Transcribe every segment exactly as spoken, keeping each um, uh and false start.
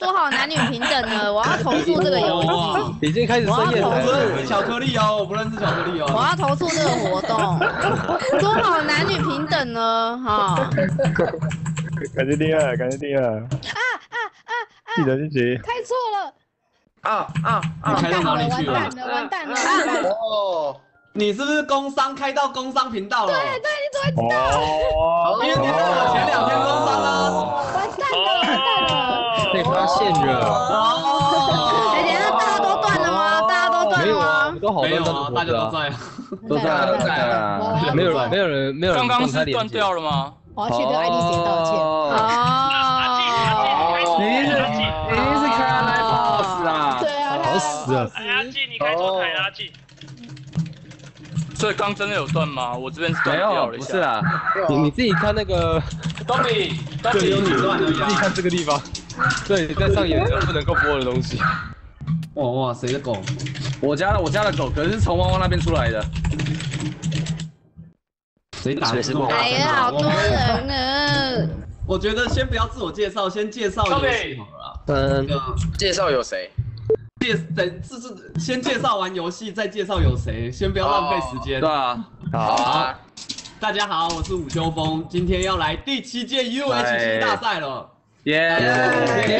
说好男女平等了，我要投诉这个游戏。 已经开始深夜台了。 巧克力哦，我不认识巧克力哦。 我要投诉这个活动，说好男女平等了哈。 感谢第二，感谢第二。 啊啊啊啊！ 记得自己。 开错了。 啊啊啊！ 完蛋了， 完完蛋了，完蛋了，完蛋了！ 哦，你是不是工商开到工商频道了？ 对对，你怎么知道？ 哦， 因为你是我前两天工商啊。 完蛋了，完蛋了！ 被发现了。 哦。 哎，等一下大家都断了吗？大家都断了吗？ 都好没有啊， 端端的大家都在啊。 都在都在啊。没有没有人没有人。 刚刚是断掉了吗？ 我要去跟 I D 姐道歉。 哦。你是你是开来 boss 啊？ 对啊， 好死了！ 阿纪，你开错台了，阿纪。 所以刚真的有断吗？我这边是断没有， 掉了一下。 不是啊，你你自己看那个， 东比，只有你断而已啊。 自己看这个地方，对，在上演就不能够播的东西。 哇哇，谁的狗？ 我家的我家的狗，可是从汪汪那边出来的。 谁打的？ 哎呀，好多人啊！ 我觉得先不要自我介绍，先介绍游戏好了。 嗯， 介绍有谁？ 介等这是先介绍完游戏，再介绍有谁，先不要浪费时间。 对啊， 好啊。 大家好，我是武秋风，今天要来第七届 U H C 大赛了。 耶耶耶！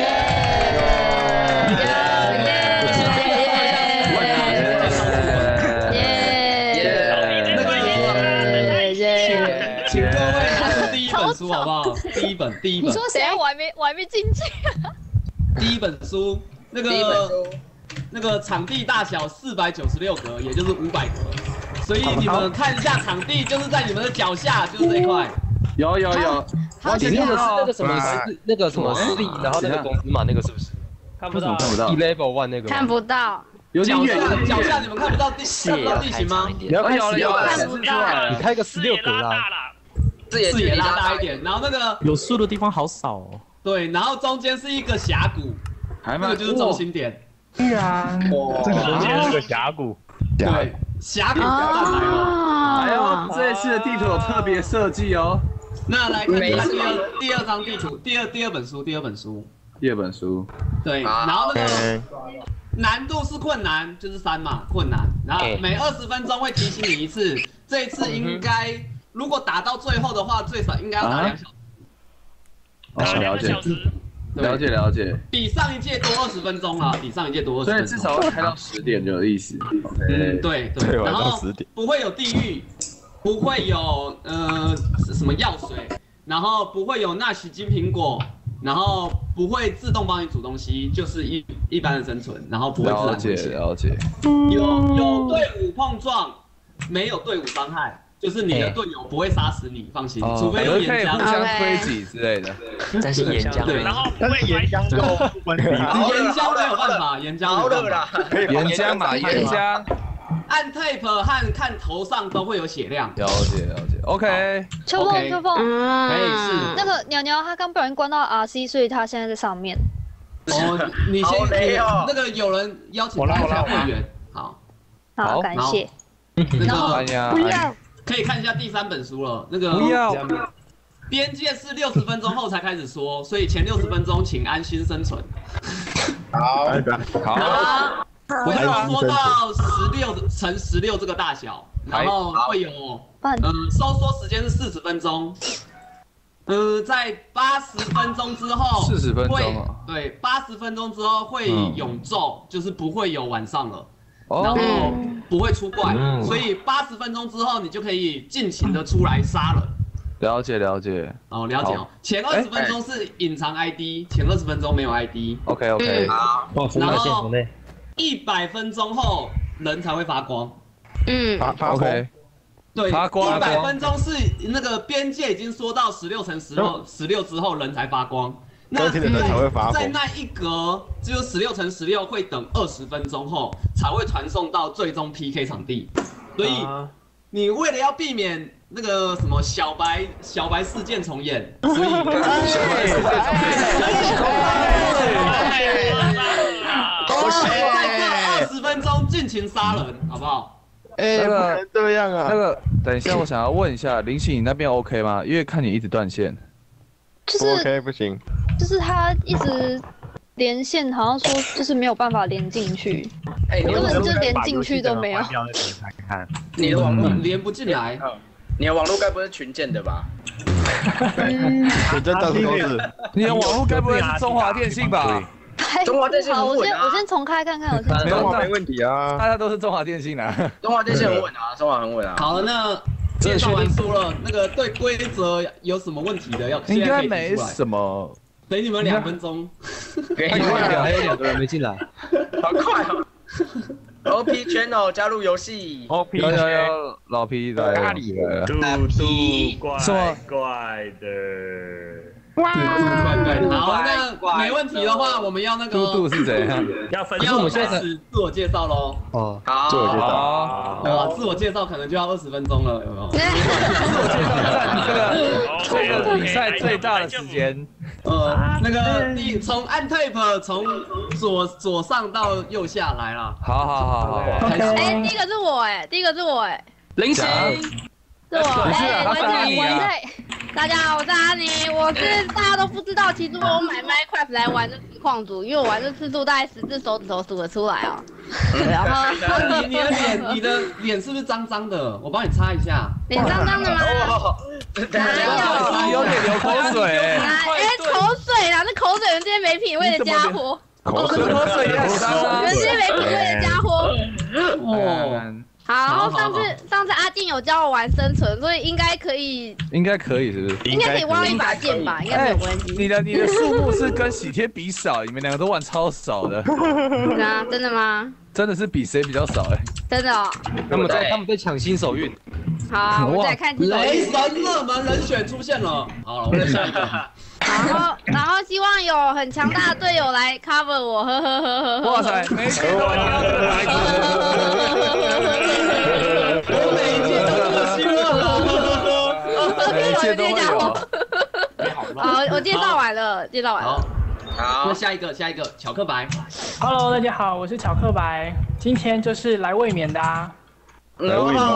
请各位拿出第一本书好不好？第一本，第一本。 你说谁？我还没，我还没进去。 第一本书，那个那个场地大小四百九十六格，也就是五百格，所以你们看一下场地，就是在你们的脚下，就是这一块。 有有有，完全那个是那个什么那个什么 C， 然后那个公司嘛，那个是不是？ 看不到， 看不到。Level One 那个。 看不到。 有点远， 脚下你们看不到地，看不到地形吗？ 你要看十六， 看不到。 你开个十六格啦， 视野拉大一点，然后那个有树的地方好少哦。 对，然后中间是一个峡谷，那个就是中心点。 对啊， 这个中间是个峡谷。 对，峡谷上来了。 哎呦，这一次的地图有特别设计哦。 那来看第二第二张地图，第二第二本书，第二本书， 第二本书。 对，然后那个难度是困难，就是三嘛，困难。然后每二十分钟会提醒你一次，这一次应该如果打到最后的话，最少应该要打两小时。 打两个小时。 了解了解， 比上一届多二十分钟了，比上一届多二十分钟， 所以至少要开到十点就有意思。 嗯，对对，然后不会有地狱，不会有呃什么药水，然后不会有纳许金苹果，然后不会自动帮你煮东西，就是一一般的生存，然后不会自然了解了解， 有有队伍碰撞，没有队伍伤害。就是你的队友不会杀死你，放心，除非有岩浆， 互相推挤之类的。 但是岩浆， 对， 然后但是岩浆就不关题。 岩浆没有办法，岩浆没有办法。 岩浆嘛，岩浆。 按 tape 和看头上都会有血量。 了解了解 ，OK。 秋风秋风， 哎是。 那个鸟鸟他刚不小心关到 R C， 所以他现在在上面。 哦，你先你那个有人邀请他加会员，好。 好，感谢。 然后不要。 可以看一下第三本书了，那个不要。 边界是六十分钟后才开始说，所以前六十分钟请安心生存。 好， 好。会说到十六乘十六这个大小，然后会有嗯收缩时间是四十分钟。嗯，在八十分钟之后， 四十分钟啊， 对，八十分钟之后会永昼，就是不会有晚上了。然后不会出怪，所以八十分钟之后你就可以尽情的出来杀人。 了解了解。 哦，了解哦。前二十分钟是隐藏 I D， 前二十分钟没有 I D。OK OK。 好。然后一百分钟后人才会发光。 嗯。 发 OK。 对， 发光。 一百分钟是那个边界已经缩到十六乘十六，十六之后人才发光。那在那一格只有十六乘十六会等二十分钟后才会传送到最终 P K 场地，所以你为了要避免那个什么小白小白事件重演，所以小白事件重演，我希望在这二十分钟尽情杀人，好不好？ 哎，那个这样啊， 那个等一下，我想要问一下林喜，你那边 OK 吗？因为看你一直断线。 就是 OK 不行。 就是他一直连线好像说就是没有办法连进去， 哎，你根本就连进去都没有。 你的网络连不进来， 你的网络该不是群建的吧？ 嗯， 你这到处都是。 你的网络该不会是中华电信吧？ 中华电信好， 很稳啊。 我先我先重开看看，我先。 中华没问题啊， 大家都是中华电信啊。 中华电信很稳啊，中华很稳啊。 好了，那介绍完书了，那个对规则有什么问题的要应该没什么。 给你们两分钟。 还有两还有两个人没进来， 好快哦。O P Channel 加入游戏 ，O P 有有有，老 P 来咖喱了， 嘟嘟怪么怪的。 哇！好，那没问题的话，我们要那个嘟嘟是怎样？ 要分要开始自我介绍喽。 哦， 好， 自我介绍。 哇，自我介绍可能就要二十分钟了，有没有？ 自我介绍占这个这个比赛最大的时间。 呃，那个你从按 tape 从左左上到右下来啦。 好好好好。 哎，第一个是我哎，第一个是我哎， 零星， 是我哎，我在我在。大家好，我是阿妮，我是大家都不知道，其实我买 Minecraft 来玩的实况组，因为我玩的次数大概十只手指头数得出来哦。然后你你的脸，你的脸是不是脏脏的？我帮你擦一下。 脸脏脏的吗？ 哪有？有点流口水。 哎，口水啦，那口水人这些没品味的家伙。 口水口水也很脏啊。 人这些没品味的家伙。 哦。 好，然后上次上次阿静有教我玩生存，所以应该可以， 应该可以，是不是？ 应该可以挖一把剑吧，应该没有关系。 你的你的数目是跟喜天比少，你们两个都玩超少的。 啊，真的吗？ 真的是比谁比较少哎。 真的哦。 他们在他们在抢新手运。 好，我们再看新手运。 雷神热门人选出现了。好了，我们下一个。 然后，然后希望有很强大的队友来 cover 我，呵呵呵呵呵。 哇塞，没想到你要这么来。 我每一届都这么希望了。 每一届都有。 好，我介绍完了，介绍完了。 好，那下一个，下一个，巧克白。 Hello， 大家好，我是巧克白，今天就是来卫冕的啊。 来卫冕。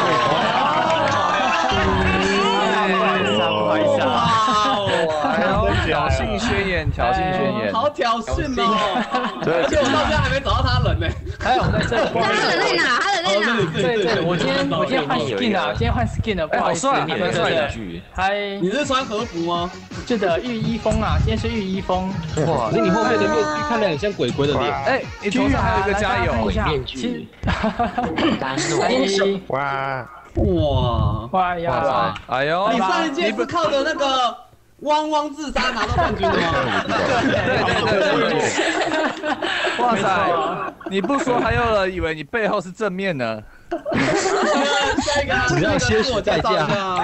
不好意思啊。 挑衅宣言，挑衅宣言， 好挑衅哦！而且我到现在还没找到他人呢。 还有在这里， 他人在哪？他人在哪？ 对对，我今天我今天换 skin 啊，今天换 skin 了，不好意思， 帅，很帅的。 嗨， 你是穿和服吗？ 是的，御医风啊，今天是御医风。 哇，那你后面的面具看得很像鬼鬼的脸。 哎，你头上还有一个加油鬼面具。 哇哇哇呀！ 哎呦， 你上一届是靠着那个。汪汪自杀拿到冠军的吗？ 对对对对对！哇塞，你不说还有人以为你背后是正面呢。 下一个， 只要些许代价。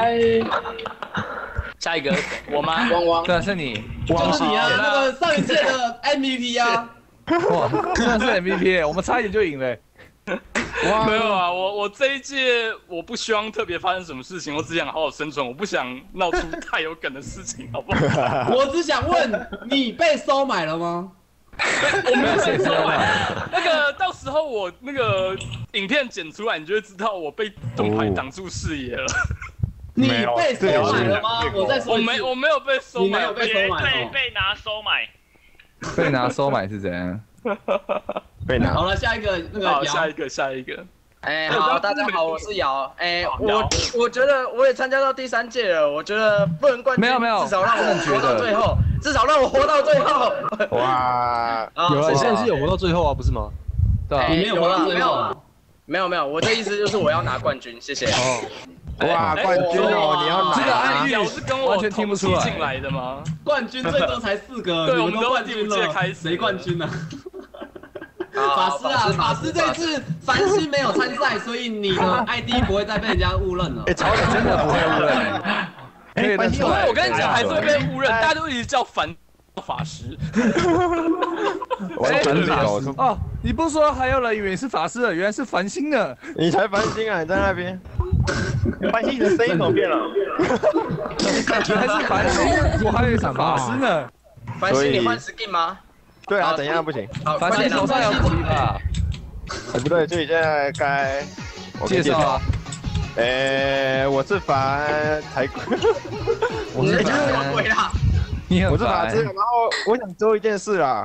下一个我吗？ 汪汪， 对，是你。 就是你啊，那个上一届的 M V P 啊。 哇，真的是 M V P， 我们差一点就赢了。 没有啊，我我这一届我不希望特别发生什么事情，我只想好好生存，我不想闹出太有梗的事情，好不好？ 我只想问，你被收买了吗？ 我没有被收买。那个到时候我那个影片剪出来，你就会知道我被盾牌挡住视野了。 你被收买了吗？我在说， 我没我没有被收买， 你没有被收买， 被被拿收买。 被拿收买是怎样？ 被拿。 好了，下一个那个好，下一个下一个。 哎，好，大家好，我是瑶。哎，我我觉得我也参加到第三届了，我觉得不能冠军， 没有没有， 至少让我活到最后，至少让我活到最后。 哇， 有了，现在是有活到最后啊，不是吗？ 对啊， 你没有活到最后。 没有没有，我的意思就是我要拿冠军，谢谢。 哦，哇，冠军哦，你要拿。 这个暗语是跟我完全听不出来进来的吗？ 冠军最多才四个， 对， 我们都都冠军了，谁冠军呢？法师啊，法师这次繁星没有参赛，所以你的 I D 不会再被人家误认了。 哎，曹总真的不会误认。 可以认出来。 我跟你讲，还是会被误认，大家都一直叫繁法师。 完全是搞错哦！你不说还有人以为你是法师了，原来是繁星呢。 你才繁星啊！你在那边。繁星，你的声音怎么变了？ 还是繁星，我还以为是法师呢。 繁星，你换 skin 吗？ 对啊，怎样不行？ 繁星头上有鸡吧？ 哎，不对，这里现在该介绍啊。 诶，我是凡才， 我是凡鬼啦。 你很我是法师，然后我想做一件事啦。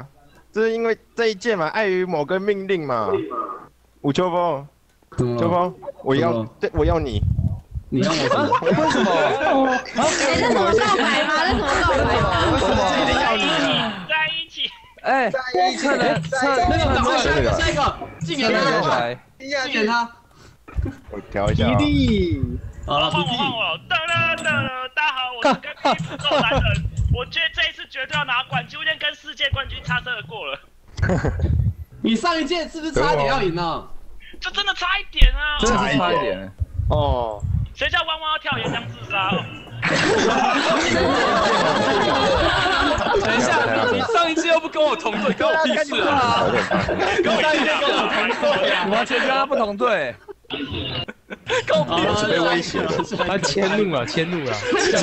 这是因为这一届嘛，碍于某个命令嘛。吴秋风，秋风，我要，对，我要你。 你要我什么？ 为什么？ 哎，这什么告白吗？这什么告白吗？ 为什么一定要你？ 在一起。 哎，测了测那个，赶快下一个，下一个，禁言他，禁言他。 我调一下。 吉利。好了，换我换我。哒啦哒啦，大家好，我是跟第一不够男人。我觉得这一次绝对要拿冠军，有点跟世界冠军擦身而过了。 你上一届是不是差点要赢呢？ 就真的差一点啊！ 真的差一点。 哦。 谁叫汪汪要跳岩浆自杀？ 等一下，你上一届又不跟我同队，跟我屁事啊！ 跟我上一届跟我同队啊！ 完全跟他不同队。 跟我屁事！ 被威胁， 他迁怒了，迁怒了。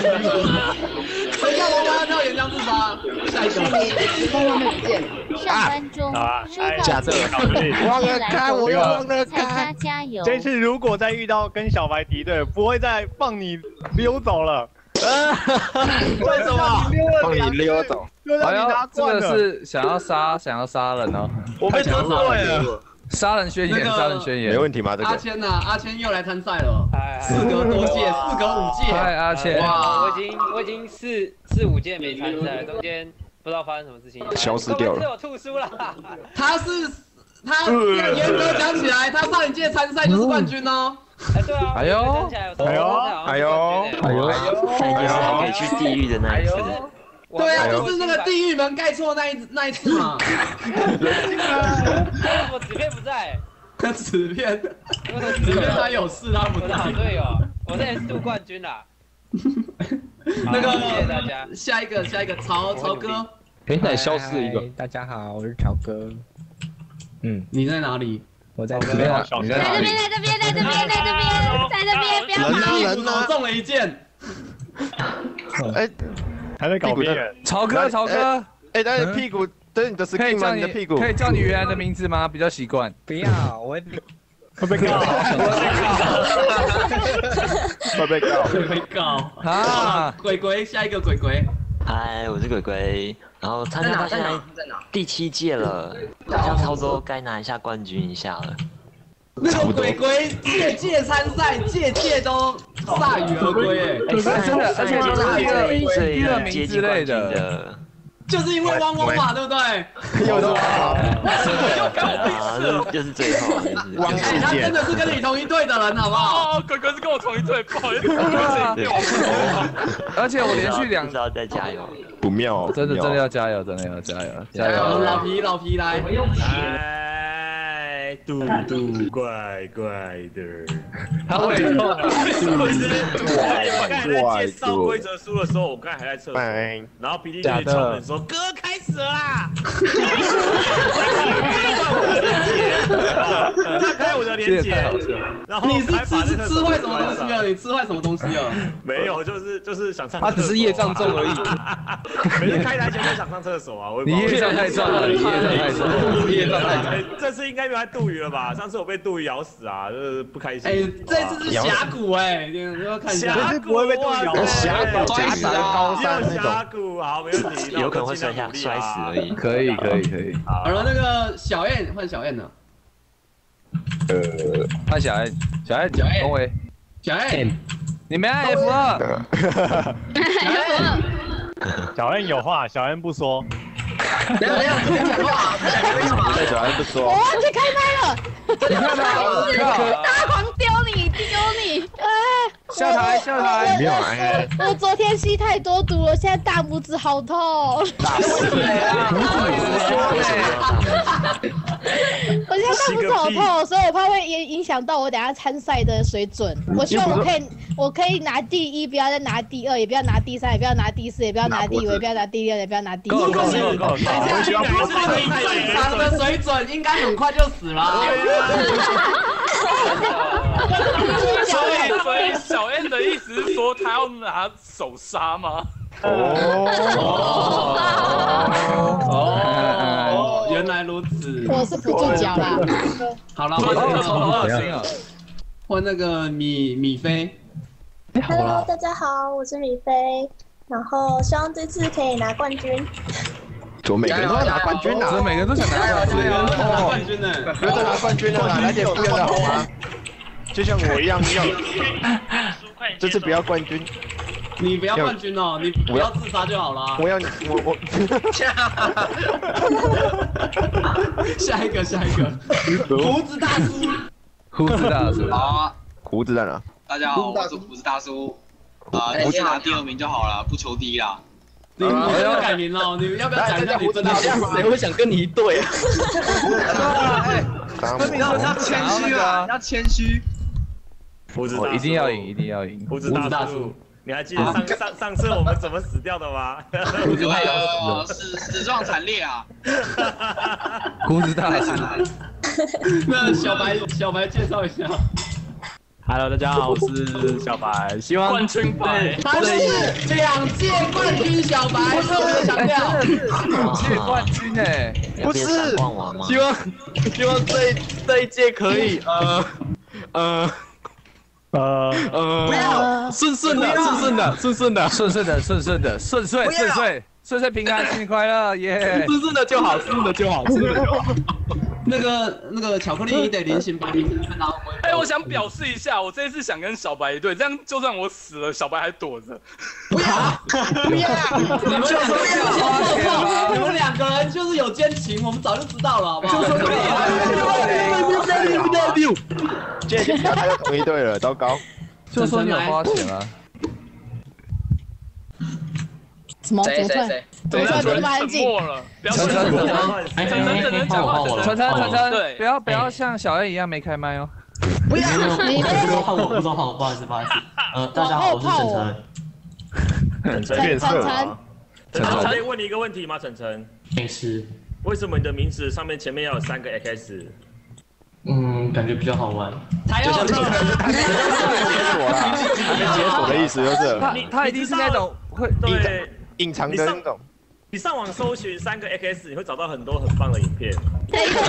谁叫汪汪要跳岩浆自杀？下一个。 汪汪没不见了。上班中， 假的，忘了开，我又忘了开。 开。 加油！ 这次如果再遇到跟小白敌对，不会再放你溜走了。为什么？ 放你溜走。 好像这个是想要杀，想要杀人哦。 我被得罪了。 杀人宣言，杀人宣言， 没问题吗？这个。 阿谦呐，阿谦又来参赛了。事隔多届，事隔五届。 嗨，阿谦。 哇，我已经我已经四四五届没参赛了，中间不知道发生什么事情， 消失掉了。 是我吐书了。 他是他严格讲起来，他上一届参赛就是冠军哦。 哎，对啊。 哎呦， 哎呦，哎呦，哎呦， 上一届是还可以去地狱的那一次。 对啊，就是那个地狱门盖错那一那一次嘛。 我纸片不在。 纸片，纸片他有事，他不在。 好队友，我这 S 度冠军啦。 那个， 谢谢大家。 下一个，下一个，曹曹哥。 哎， 那消失一个。 大家好，我是曹哥。 嗯，你在哪里？ 我在这边。 你在哪里？ 在这边，在这边，在这边，在这边，不要跑！ 人呢？中了一箭。 哎。 还在搞别人， 曹哥，曹哥， 哎，但是屁股，这是你的 skin 吗？你的屁股可以叫你原来的名字吗？比较习惯。 不要，我会被告， 会被告， 会被告啊！ 鬼鬼，下一个鬼鬼。 嗨，我是鬼鬼，然后参加到现在第七届了，好像差不多该拿一下冠军一下了。 那个鬼鬼届届参赛，届届都铩羽而归， 哎， 真的，而且第二第二名之类的， 就是因为汪汪嘛，对不对？ 有的啊，就是最后， 汪哎，他真的是跟你同一队的人，好不好？ 哦，鬼鬼是跟我同一队，不好意思， 而且我连续两， 要再加油， 不妙， 真的真的要加油，真的要加油， 加油！老皮老皮来。 嘟嘟怪怪的， 他会痛啊！ 我刚才在介绍规则书的时候，我刚才还在厕所，然后比利就敲门说：“哥，开始了啦！”他开我的连结，然后你是吃吃坏什么东西啊？你吃坏什么东西啊？ 没有，就是就是想上。 他只是业障重而已。 每次开台前都想上厕所啊！我你业障太重了，你业障太重， 业障太重。这次应该没有杜宇了吧？上次我被杜宇咬死啊，就是不开心。 哎，这次是峡谷哎，你要看一下。 峡谷不会被杜宇咬。 峡谷夹杂高山那种。 峡谷好，没问题。 有可能会摔下摔死而已。 可以，可以，可以。 好了，那个小燕换小燕了。 呃， 换小燕，小燕，恭维， 小燕， 你没按 F 二。 小燕有话，小燕不说。 等下，等下，别讲话。 小燕不说。 我忘记开麦了。 你看他， 大狂丢你，丢你！哎， 下台，下台。 没有哎。 我昨天吸太多毒了，现在大拇指好痛。 打死你啊！ 我现在大拇指好痛，所以我怕会影影响到我等下参赛的水准。我希望我可以，我可以拿第一，不要再拿第二，也不要拿第三，也不要拿第四，也不要拿第五，也不要拿第六，也不要拿第一。 够够够够！等一下，你正常的水准应该很快就死了。 所以，所以小燕的意思是说，他要拿手杀吗？ 哦哦，原来如此。 我是辅助角啦。 好了，换那个，换那个米米菲。 Hello， 大家好，我是米菲，然后希望这次可以拿冠军。 怎么每个人都要拿冠军啊？ 怎么每个人都想拿冠军？ 拿冠军呢？ 不要再拿冠军了，来点不一样的好吗？就像我一样要，这次不要冠军。 你不要冠军哦，你不要自杀就好了。 我要我我。 下一个下一个，胡子大叔。 胡子大叔。 好啊， 胡子在哪？ 大家好，我是胡子大叔。啊，我只拿第二名就好了，不求第一啦。 你你要改名了，你要不要讲一下你真的？ 谁会想跟你一队啊？ 要谦虚啊，要谦虚。 胡子大叔， 一定要赢，一定要赢。 胡子大叔，你还记得上上上次我们怎么死掉的吗？ 呃，死死状惨烈啊！ 胡子大叔。 那小白小白介绍一下。 Hello， 大家好，我是小白，希望冠军白， 他就是两届冠军小白，特别强调， 两届冠军哎， 不是， 希望希望这这一届可以呃呃呃呃，不要顺顺的顺顺的顺顺的顺顺的顺顺的顺遂顺遂顺遂平安，新年快乐耶！ 顺顺的就好，顺顺的就好，顺顺的就好。 那个那个巧克力，你得连行把你看到。 哎，我想表示一下，我这一次想跟小白一队，这样就算我死了，小白还躲着。 不要不要，你们就是你们两个人就是有奸情，我们早就知道了，好不好？ 现在大家都同一队了，糟糕。 就说你有花钱啊。 什么？谁谁谁？怎么这么安静？ 不要陈陈陈陈陈陈讲话， 陈陈陈陈，不要不要像小 A 一样没开麦哦。 不要， 你不说换我，不说换我，不好意思不好意思。呃，大家好，我是陈陈。 变色了。 陈陈，可以问你一个问题吗？陈陈， 没事。 为什么你的名字上面前面要有三个 X？ 嗯，感觉比较好玩。 就像他没解锁啦，他没解锁的意思就是。 他他一定是那种会对。 隐藏的那种， 你上网搜寻三个 X， 你会找到很多很棒的影片。 等一下，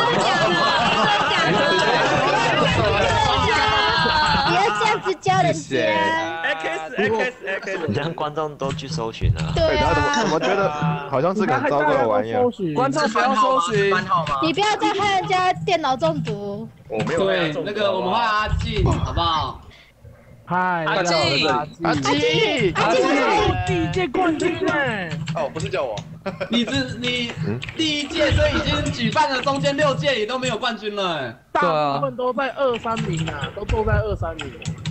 不要这样子教人家。 X X X， 这样观众都去搜寻了。 对啊，怎么怎么觉得好像是个很糟糕的玩意儿？ 观众不要搜寻， 你不要再害人家电脑中毒。 我没有对，那个我们换阿进，好不好？ 嗨， 阿进， 阿进， 阿进，第一届冠军哎！ 哦，不是叫我， 你只你第一届所以已经举办了，中间六届你都没有冠军了。 大部分都在二三名啊，都坐在二三名。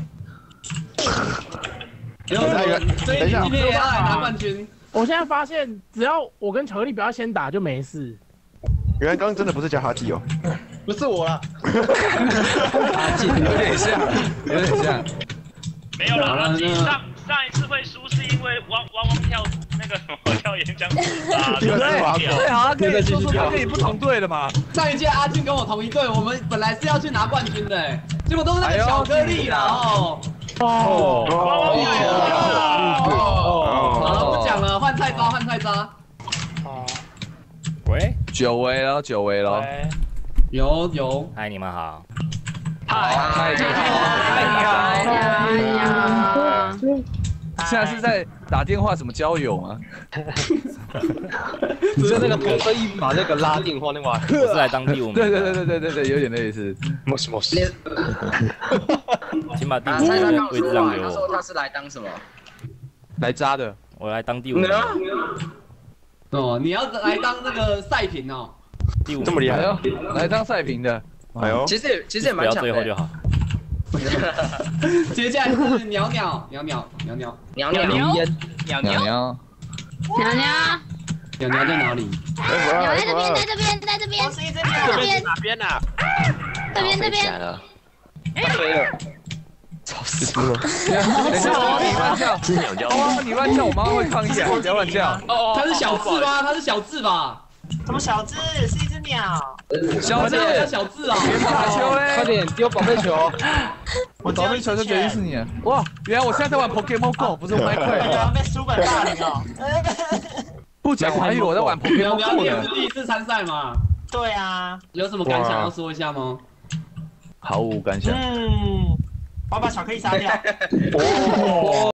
所以你今天也要来拿冠军。 我现在发现，只要我跟巧克力不要先打就没事。 原来刚刚真的不是叫哈基哦， 不是我啦， 哈基有点像，有点像。 没有啦，阿基上上一次会输是因为汪汪汪跳那个什么跳岩浆啊， 对对，好，可以说说他跟你不同队的嘛。 上一届阿进跟我同一队，我们本来是要去拿冠军的，结果都是那个巧克力啦哦。哦哦，好了，不讲了，换菜渣，换菜渣。 哦， 喂，久违了，久违了。 有有， 嗨，你们好。 嗨，嗨，你好，嗨，你好，你好。现在是在打电话什么交友吗？ 只是那个公司一把那个拉电话那玩意， 我是来当第五名。 对对对对对对对，有点类似。 莫西莫西。 请把第五名的位置让给我。 他说他是来当什么？ 来扎的。 我来当第五名。 哦，你要来当那个赛评哦。 第五这么厉害， 来当赛评的。 哎呦， 其实也其实也蛮强的。 不要最后就好。 接下来是鸟鸟鸟鸟鸟鸟鸟鸟鸟鸟鸟鸟鸟鸟在哪里？ 鸟在这边，在这边，在这边，这边哪边啊？ 这边这边。 飞了， 吵死了！等一下，你乱叫， 是鸟叫。 哦，你乱叫，我妈会抗议啊！不要乱叫。 哦，它是小智吗？它是小智吧？ 什么小智？是一只鸟。 小智， 小智啊！ 别打球嘞！ 快点丢宝贝球！ 我宝贝球就决定是你了。哇，原来我现在在玩 Pokemon Go， 不是玩快乐。 被书本霸凌哦。 不讲，我还以为我在玩 Pokemon Go 呢。 你也是第一次参赛嘛？ 对啊。 有什么感想要说一下吗？ 毫无感想。 嗯，我要把巧克力杀掉。 哦。